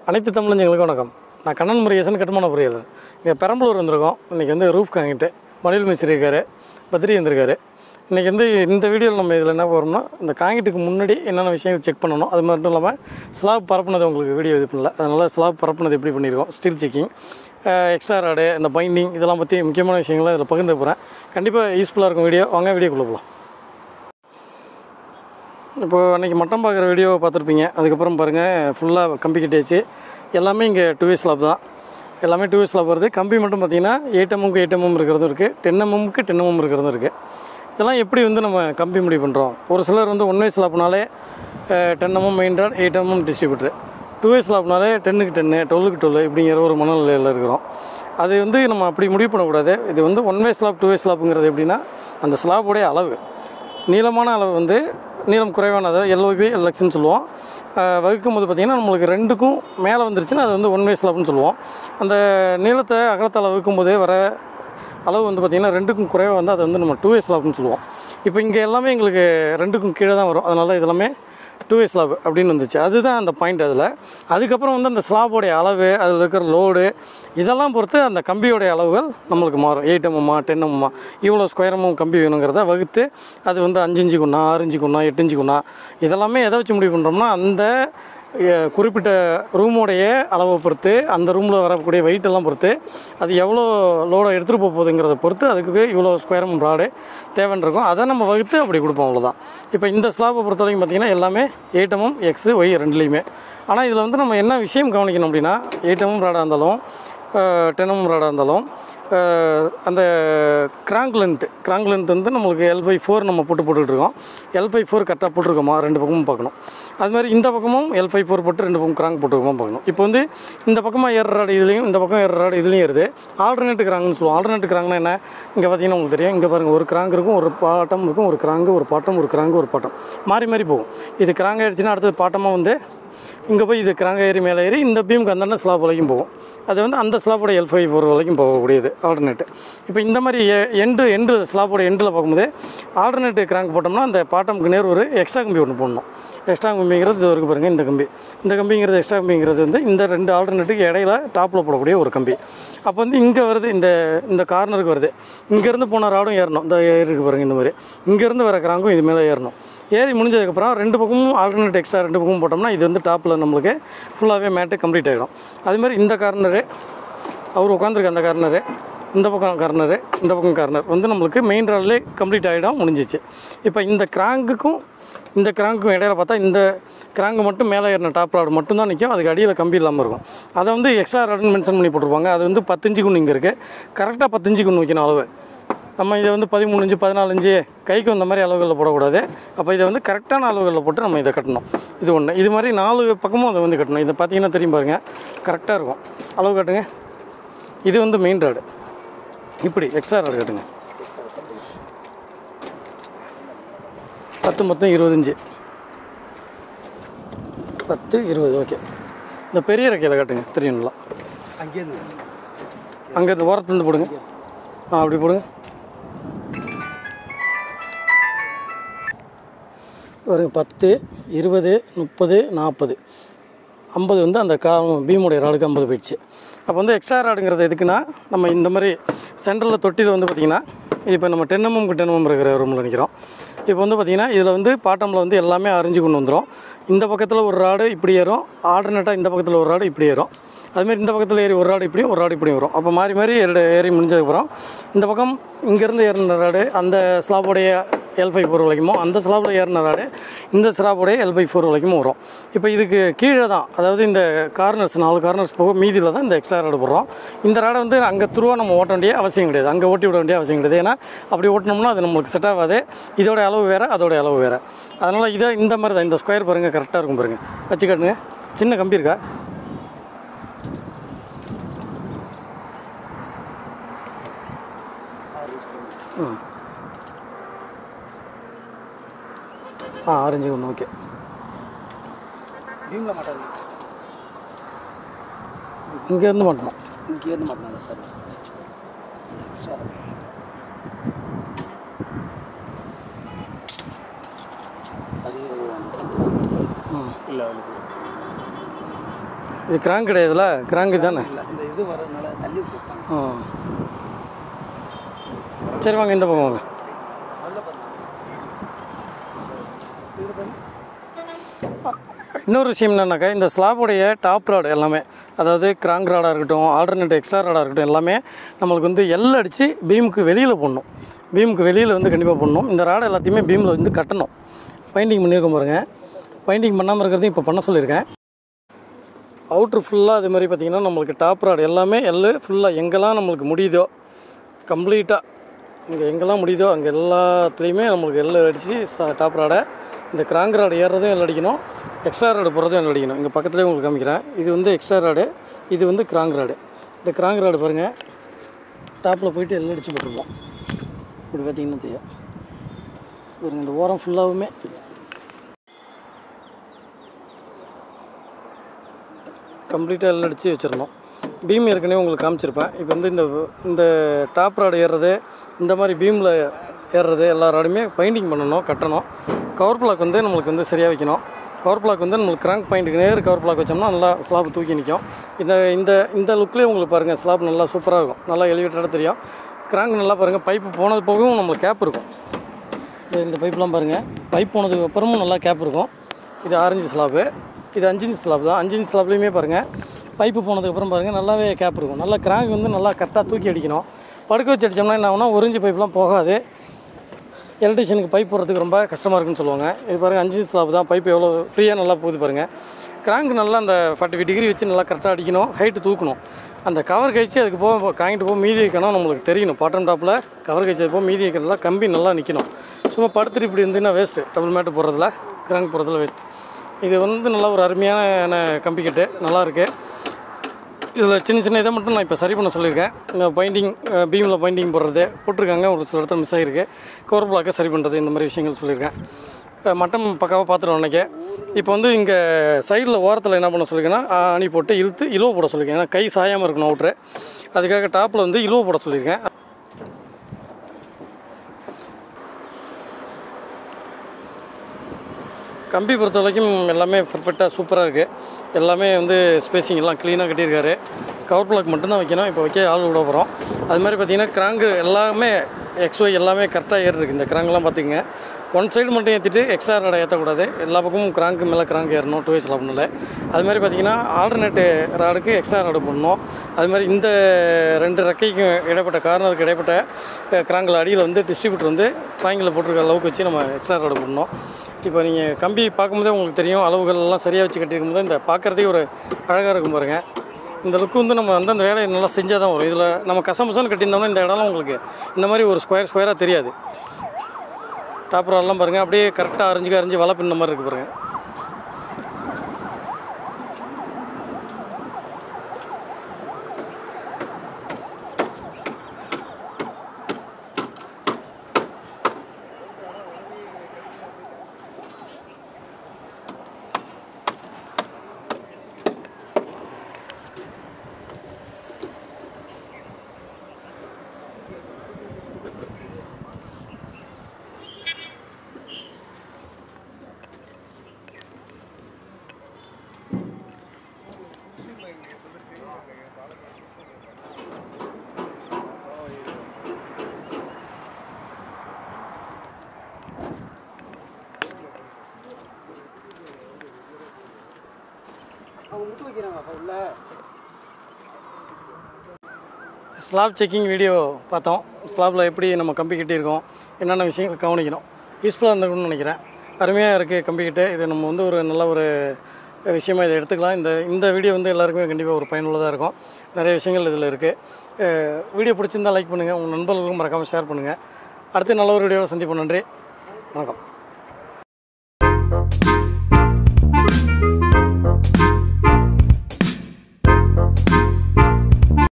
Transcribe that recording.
அனைத்து தமிழஞ்சங்களுக்கு வணக்கம். நான் கண்ணன் முருகேசன், கட்டுமான பொறியாளர். இங்கே பெரம்பலூர் வந்திருக்கோம். இன்றைக்கி வந்து ரூஃப் காங்கிட்டு மணில் மிஸ்திரி இருக்கார், பத்திரி வந்திருக்காரு. இன்றைக்கி வந்து இந்த வீடியோவில் நம்ம இதில் என்ன போகிறோம்னா, இந்த காங்கிட்டுக்கு முன்னாடி என்னென்ன விஷயங்கள் செக் பண்ணணும், அது மட்டும் இல்லாமல் ஸ்லாப் பரப்புனது உங்களுக்கு வீடியோ இது பண்ணல, அதனால் ஸ்லாப் பரப்புனது எப்படி பண்ணியிருக்கோம், ஸ்டீல் செக்கிங், எக்ஸ்ட்ரா ராடு, இந்த பைண்டிங், இதெல்லாம் பற்றி முக்கியமான விஷயங்களை இதில் பகிர்ந்து போகிறேன். கண்டிப்பாக யூஸ்ஃபுல்லாக இருக்கும் வீடியோ. வாங்க வீடியோக்குள்ளே போகலாம். இப்போது அன்றைக்கி மட்டம் பார்க்குற வீடியோவை பார்த்துருப்பீங்க. அதுக்கப்புறம் பாருங்கள், ஃபுல்லாக கம்பி கட்டியாச்சு. எல்லாமே இங்கே 2 ஸ்லாப் தான். எல்லாமே 2 ஸ்லாப் வருது. கம்பி மட்டும் பார்த்திங்கன்னா 8 mm 8 mm இருக்கிறதும் இருக்குது, 10 mm 10 mm இருக்கிறதும் இருக்குது. இதெல்லாம் எப்படி வந்து நம்ம கம்பி முடிவு பண்ணுறோம்? ஒரு சிலர் வந்து 1 ஸ்லாப்னாலே 10 mm main rod, 8 mm distributor, 2 ஸ்லாப்னாலே 10க்கு 10 12க்கு 12 இப்படிங்கிற ஒரு மனநிலையில் இருக்கிறோம். அது வந்து நம்ம அப்படி முடிவு பண்ணக்கூடாது. இது வந்து 1 ஸ்லாப் 2 ஸ்லாப்புங்கிறது எப்படின்னா, அந்த ஸ்லாப்புடைய அளவு, நீளமான அளவு வந்து நீளம் குறைவானது LOB LXன்னு சொல்லுவோம். வகுக்கும் போது பார்த்திங்கன்னா நம்மளுக்கு 2க்கும் மேலே வந்துருச்சுன்னா அது வந்து 1 ஸ்லாப்னு சொல்லுவோம். அந்த நீளத்தை அகலத்தால் வகுக்கும் போதே வர அளவு வந்து பார்த்திங்கன்னா 2க்கும் குறைவாக வந்து அது வந்து நம்ம 2 ஸ்லாப்னு சொல்லுவோம். இப்போ இங்கே எல்லாமே எங்களுக்கு 2க்கும் கீழே தான் வரும். அதனால் இதெல்லாமே 2 ஸ்லாப் அப்படின்னு வந்துச்சு. அதுதான் அந்த பாயிண்ட். அதுக்கப்புறம் வந்து அந்த ஸ்லாப்போடைய அளவு, அதில் இருக்கிற லோடு, இதெல்லாம் பொறுத்து அந்த கம்பியோடைய அளவுகள் நம்மளுக்கு மாறும். 8 mm 10 mm இவ்வளோ ஸ்கொயர் mm கம்பி வேணுங்கிறத வகுத்து அது வந்து 5 இன்ச்சு குண்ணா, 6 இன்ச்சு குண்ணா, 8 இன்ச்சு குண்ணா, இதெல்லாமே எதை வச்சு முடிவு பண்ணுறோம்னா, அந்த குறிப்பிட்ட ரூமோடைய அளவை பொறுத்து, அந்த ரூமில் வரக்கூடிய வெயிட்டெல்லாம் பொறுத்து, அது எவ்வளோ லோடை எடுத்துகிட்டு போக போகுதுங்கிறத பொறுத்து அதுக்கு இவ்வளோ ஸ்கொயர் mm ராடு தேவைன்னு இருக்கும். அதை நம்ம வகுத்து அப்படி கொடுப்போம், அவ்வளோதான். இப்போ இந்த ஸ்லாப்பை பொறுத்த வரைக்கும் பார்த்திங்கன்னா எல்லாமே 8 mm X Y ரெண்டுலேயுமே. ஆனால் இதில் வந்து நம்ம என்ன விஷயம் கவனிக்கணும் அப்படின்னா, 8 mm ராடாக இருந்தாலும் 10 mm ராடாக இருந்தாலும் அந்த கிராங்க் லென்த் வந்து நம்மளுக்கு L/4 நம்ம போட்டுக்கிட்டுருக்கோம். L/4 கரெக்டாக போட்டிருக்கோமா, 2 பக்கமும் பார்க்கணும். அது மாதிரி இந்த பக்கமும் L/4 போட்டு 2 பக்கம் கிராங்க் போட்டுருக்கோமா பார்க்கணும். இப்போ வந்து இந்த பக்கமாக ஏற ராடு இதுலேயும், இந்த பக்கம் ஏற ராடு இதுலேயும் ஏறுது. ஆல்டர்னேட் கிராங்க்னு சொல்லுவோம். ஆல்டர்னேட் கிராங்க்னா என்ன? இங்கே பார்த்தீங்கன்னா உங்களுக்கு தெரியும். இங்கே பாருங்கள், ஒரு கிராங்க் இருக்கும், ஒரு பாட்டம் இருக்கும், ஒரு கிராங்கு, ஒரு பாட்டம், ஒரு கிராங்கு, ஒரு பாட்டம், மாறி மாறி போகும். இது கிராங்க் ஆகிடுச்சுன்னா அடுத்தது பாட்டமாக வந்து இங்கே போய் இது கிராங்க ஏறி மேலே ஏறி இந்த பீமுக்கு அந்தாண்ட ஸ்லாப் வரைக்கும் போகும். அது வந்து அந்த ஸ்லாப்போட L/4 வரைக்கும் போகக்கூடியது ஆல்டர்னேட்டு. இப்போ இந்த மாதிரி எண்டு ஸ்லாப்போட எண்டில் பார்க்கும்போது ஆல்டர்னேட்டு கிராங்க் போட்டோம்னா அந்த பாட்டமுக்கு நேர் ஒரு எக்ஸ்ட்ரா கம்பி ஒன்று போடணும். எக்ஸ்ட்ரா கம்பிங்கிறது இது வரைக்கும் பாருங்கள், இந்த கம்பிங்கிறது எக்ஸ்ட்ரா கம்பிங்கிறது வந்து இந்த 2 ஆல்டர்னேட்டுக்கு இடையில டாப்பில் போடக்கூடிய ஒரு கம்பி. அப்போ வந்து இங்கே வருது, இந்த கார்னருக்கு வருது. இங்கேருந்து போன ராடும் ஏறணும். இந்த இருக்குது பாருங்கள், இந்த மாதிரி இங்கேருந்து வர கிராங்கும் இது மேலே ஏறணும். ஏறி முடிஞ்சதுக்கப்புறம் 2 பக்கமும் ஆல்டர்னேட் எக்ஸ்ட்ரா 2 பக்கமும் போட்டோம்னா இது வந்து டாப்பில் நம்மளுக்கு ஃபுல்லாகவே மேட்டு கம்ப்ளீட் ஆகிடும். அதுமாதிரி இந்த கார்னரு, அவர் உட்காந்துருக்கு அந்த கார்னரு, இந்த பக்கம் கார்னரு, இந்த பக்கம் கார்னர் வந்து நம்மளுக்கு மெயின் ராட்லேயே கம்ப்ளீட் ஆகிடும், முடிஞ்சிச்சு. இப்போ இந்த கிராங்குக்கும் இடையில பார்த்தா இந்த கிராங்கு மட்டும் மேலே ஏறின டாப் ராடு மட்டும்தான் நிற்கும். அதுக்கு அடியில் கம்பி இல்லாமல் இருக்கும். அதை வந்து எக்ஸ்ட்ரா ராடுன்னு மென்ஷன் பண்ணி போட்டிருப்பாங்க. அது வந்து 10 இன்ச்சு குண்டு இங்கே இருக்குது. கரெக்டாக 10 இன்ச்சு குண்டு வைக்கணும் அளவு. நம்ம இதை வந்து 13 இன்ச்சு 14 இன்ச்சு கைக்கு வந்த மாதிரி அளவுகளில் போடக்கூடாது. அப்போ இதை வந்து கரெக்டான அளவுகளில் போட்டு நம்ம இதை கட்டணும். இது ஒன்று. இது மாதிரி 4 பக்கமும் அதை வந்து கட்டணும். இதை பார்த்தீங்கன்னா தெரியும் பாருங்கள், கரெக்டாக இருக்கும். அளவு காட்டுங்க. இது வந்து மெயின் ராடு. இப்படி எக்ஸ்ட்ரா ராடு கட்டுங்க. 10 மொத்தம் 20 இன்ச்சு, 10 20 ஓகே. இந்த பெரிய ரெக்கையில் காட்டுங்க, தெரியுங்களா? அங்கேருந்து ஓரத்துலேருந்து போடுங்க. அப்படி போடுங்க. ஒரு 10 20 30 40 50 வந்து அந்த பீமுடைய ராடுக்கு 50 போயிடுச்சு. அப்போ வந்து எக்ஸ்ட்ரா ராடுங்கிறது எதுக்குன்னா, நம்ம இந்த மாதிரி சென்டரில் தொட்டியில் வந்து பார்த்திங்கன்னா, இப்போ நம்ம 10 mm 10 mm இருக்கிற ரூமில் நிற்கிறோம். இப்போ வந்து பார்த்திங்கன்னா இதில் வந்து பாட்டமில் வந்து எல்லாமே அரிஞ்சு கொண்டு வந்துடும். இந்த பக்கத்தில் ஒரு ராடு இப்படி ஏறும், ஆல்டர்னேட்டாக இந்த பக்கத்தில் ஒரு ராடு இப்படி ஏறும். அதுமாரி இந்த பக்கத்தில் ஏறி ஒரு ராடு இப்படியும் ஒரு ராடு இப்படியும் வரும். அப்போ மாறி மாறி ஏறி முடிஞ்சதுக்கப்புறம் இந்த பக்கம் இங்கேருந்து ஏறின ராடு அந்த ஸ்லாப்போடைய L/4 வரைக்குமோ, அந்த ஸ்லாப்பில் ஏறின ராடு இந்த ஸ்லாப்போடைய L/4 வரைக்கும் வரும். இப்போ இதுக்கு கீழே தான், அதாவது இந்த கார்னர்ஸ் 4 கார்னர்ஸ் போக மீதியில் தான் இந்த எக்ஸ்ட்ரா ராடு போடுறோம். இந்த ராடை வந்து அங்கே த்ரூவாக நம்ம ஓட்ட வேண்டிய அவசியம் கிடையாது, அங்கே ஓட்டி விட வேண்டிய அவசியம் கிடையாது. ஏன்னா அப்படி ஓட்டினோம்னா அது நம்மளுக்கு செட் ஆகாது. இதோட அளவு வேறு, அதோடைய அளவு வேறு. அதனால் இதை இந்த மாதிரி தான், இந்த ஸ்கொயர் பாருங்கள் கரெக்டாக இருக்கும் பாருங்கள். வச்சு காட்டுங்க. சின்ன கம்பி இருக்கா? ஆரஞ்சு ஒன்று ஓகே. இங்கேருந்து மாட்டணும். சார் இது கிராங்க் கிடையாதுல, கிராங்கு தானே? இந்த இது வரதுனால தள்ளி விட்டுட்டாங்க. சரி வாங்க இந்த பக்கம் வாங்க. இன்னொரு விஷயம் என்னன்னாக்கா, இந்த ஸ்லாபுடைய டாப் ராடு எல்லாமே, அதாவது கிராங்க் ராடாக இருக்கட்டும், ஆல்டர்னேட் எக்ஸ்ட்ரா ராடாக இருக்கட்டும், எல்லாமே நம்மளுக்கு வந்து எல் அடித்து பீமுக்கு வெளியில் போடணும். பீமுக்கு வெளியில் வந்து கண்டிப்பாக போடணும். இந்த ராடை எல்லாத்தையுமே பீமில் வந்து கட்டணும். பைண்டிங் பண்ணியிருக்கோம் பாருங்கள். பைண்டிங் பண்ணாமல் இருக்கிறதையும் இப்போ பண்ண சொல்லியிருக்கேன். அவுட்ரு ஃபுல்லாக அது மாதிரி பார்த்திங்கன்னா நம்மளுக்கு டாப் ராடு எல்லாமே எல் ஃபுல்லாக எங்கெல்லாம் நம்மளுக்கு முடியுதோ கம்ப்ளீட்டாக, இங்கே எங்கெல்லாம் முடியுதோ அங்கே எல்லாத்துலேயுமே நம்மளுக்கு எல் அடித்து டாப் ராடை, இந்த கிராங்க் ராடு ஏறுறதும் எல் அடிக்கணும், எக்ஸ்ட்ரா ராடு போடுறதும் எல் அடிக்கணும். இங்கே பக்கத்துலேயே உங்களுக்கு காமிக்கிறேன். இது வந்து எக்ஸ்ட்ரா ராடு, இது வந்து கிராங்க் ராடு. இந்த கிராங்க் ராடு பாருங்கள், டாப்பில் போய்ட்டு எல் அடித்து போட்டுருப்போம். இப்படி பார்த்திங்கன்னா தெரியும் பாருங்கள், இந்த ஓரம் ஃபுல்லாகவுமே கம்ப்ளீட்டாக எல் அடித்து வச்சிடணும். பீம் ஏற்கனவே உங்களுக்கு காமிச்சிருப்பேன். இப்போ வந்து இந்த டாப் ராடு ஏறுறது, இந்த மாதிரி பீமில் ஏறுறது எல்லா ராடுமே பைண்டிங் பண்ணணும், கட்டணும். கவர் பிளாக் வந்து நம்மளுக்கு வந்து சரியாக வைக்கணும். கவர் பிளாக் வந்து நம்மளுக்கு கிராங்க் பாயிண்ட்டுக்கு நேர் கவர் பிளாக் வச்சோம்னா நல்லா ஸ்லாப் தூக்கி நிற்கும். இந்த லுக்லேயே உங்களுக்கு பாருங்கள் ஸ்லாப் நல்லா சூப்பராக இருக்கும், நல்லா எலிவேட்டடாக தெரியும். கிராங்க் நல்லா பாருங்கள், பைப்பு போனது போகவும் நம்மளுக்கு கேப் இருக்கும். இந்த பைப்லாம் பாருங்கள், பைப் போனதுக்கு அப்புறமும் நல்லா கேப் இருக்கும். இது 6 இன்ச் ஸ்லாப்பு, இது 5 இன்ச் ஸ்லாப் தான். 5 இன்ச் ஸ்லாப்லேயுமே பாருங்கள் பைப்பு போனதுக்கப்புறம் பாருங்கள் நல்லாவே கேப் இருக்கும். நல்லா கிராங்க் வந்து நல்லா கரெக்டாக தூக்கி அடிக்கணும். படுக்க வச்சு அடித்தோம்னா என்ன ஆகுனா 1 இன்ச் பைப்லாம் போகாது. எலக்ட்ரிஷியனுக்கு பைப் போடுறதுக்கு ரொம்ப கஷ்டமாக இருக்குன்னு சொல்லுவாங்க. இது பாருங்கள் 5 இன்ச் ஸ்லாப் தான். பைப் எவ்வளோ ஃப்ரீயாக நல்லா போகுது பாருங்கள். கிராங்க் நல்லா அந்த 45 டிகிரி வச்சு நல்லா கரெக்டாக அடிக்கணும், ஹைட்டு தூக்கணும். அந்த கவர் கழிச்சு அதுக்கு போக காங்கிட்டு போக மீதி வைக்கணும். நம்மளுக்கு தெரியணும் பாட்டம் டாப்பில் கவர் கழிச்சது போக மீதி வைக்கிறதுல கம்பி நல்லா நிற்கணும். சும்மா படுத்துட்டு இப்படி இருந்துன்னா வேஸ்ட்டு, டபுள் மேட்டு போடுறதுல கிராங்க் போடுறதுல வேஸ்ட்டு. இது வந்து நல்லா ஒரு அருமையான கம்பி கட்டு, நல்லாயிருக்கு. இதில் சின்ன இதை மட்டும் நான் இப்போ சரி பண்ண சொல்லியிருக்கேன். பைண்டிங் பீமில் பைண்டிங் போடுறது போட்டிருக்காங்க, ஒரு சில இடத்துல மிஸ் ஆகிருக்கு. கவர் பிளாக்கை சரி பண்ணுறது, இந்த மாதிரி விஷயங்கள் சொல்லியிருக்கேன். மட்டம் பக்காவாக பார்த்துருவோம் அன்றைக்கி. இப்போ வந்து இங்கே சைடில் ஓரத்தில் என்ன பண்ண சொல்லியிருக்கேன்னா, ஆணி போட்டு இழுத்து இழுவ போட சொல்லியிருக்கேன். ஏன்னா கை சாயாமல் இருக்கணும் அவுட்ரு, அதுக்காக டாப்பில் வந்து இழுவ போட சொல்லியிருக்கேன். கம்பி பொறுத்த வரைக்கும் எல்லாமே பர்ஃபெக்டாக சூப்பராக இருக்குது. எல்லாமே வந்து ஸ்பேசிங் எல்லாம் க்ளீனாக கட்டியிருக்காரு. கவர் பிளாக் மட்டும்தான் வைக்கணும், இப்போ வைக்க ஆள் விட போகிறோம். அது மாதிரி பார்த்திங்கன்னா கிராங்கு எல்லாமே XY எல்லாமே கரெக்டாக ஏறிருக்கு. இந்த கிராங்கெலாம் பார்த்திங்க, ஒன் சைடு மட்டும் ஏற்றிட்டு எக்ஸ்ட்ரா ராடை ஏற்றக்கூடாது. எல்லா பக்கமும் கிராங்க்கு மேலே கிராங்க் ஏறணும், 2 வயசில் அப்படின்னால. அது மாதிரி பார்த்திங்கன்னா ஆல்டர்னேட்டு ராடுக்கு எக்ஸ்ட்ரா ராடு போடணும். அது மாதிரி இந்த 2 ரெக்கைக்கும் இடைப்பட்ட கார்னருக்கு இடைப்பட்ட கிராங்கில் அடியில் வந்து டிஸ்ட்ரிபியூட்டர் வந்து பாயிங்கில் போட்டிருக்க அளவுக்கு வச்சு நம்ம எக்ஸ்ட்ரா ராடு போடணும். இப்போ நீங்கள் கம்பி பார்க்கும்போதே உங்களுக்கு தெரியும், அளவுகள் எல்லாம் சரியாக வச்சு கட்டியிருக்கும் போது இந்த பார்க்குறதே ஒரு அழகாக இருக்கும் பாருங்கள். இந்த லுக்கு வந்து நம்ம அந்த வேலையை நல்லா செஞ்சால் தான் வரும். இதில் நம்ம கசமசான்னு கட்டியிருந்தோம்னா இந்த இடம்லாம் உங்களுக்கு இந்த மாதிரி ஒரு ஸ்கொயராக தெரியாது. டாப் ராடெல்லாம் பாருங்கள் அப்படியே கரெக்டாக அரைஞ்சு வலை பின்ன மாதிரி இருக்குது பாருங்கள். ஸ்லாப் செக்கிங் வீடியோ பார்த்தோம். ஸ்லாப்பில் எப்படி நம்ம கம்பி கட்டியிருக்கோம், என்னென்ன விஷயங்கள் கவனிக்கணும், யூஸ்ஃபுல்லாக இருந்திருக்கும்னு நினைக்கிறேன். அருமையாக இருக்குது கம்பி கிட்ட. இது நம்ம வந்து ஒரு நல்ல ஒரு விஷயமாக இதை எடுத்துக்கலாம். இந்த வீடியோ வந்து எல்லாருக்குமே கண்டிப்பாக ஒரு பயனுள்ளதாக இருக்கும். நிறைய விஷயங்கள் இதில் இருக்குது. வீடியோ பிடிச்சிருந்தால் லைக் பண்ணுங்கள், உங்கள் நண்பர்களுக்கும் மறக்காமல் ஷேர் பண்ணுங்கள். அடுத்து நல்ல ஒரு வீடியோவில் சந்திப்போம். நன்றி, வணக்கம்.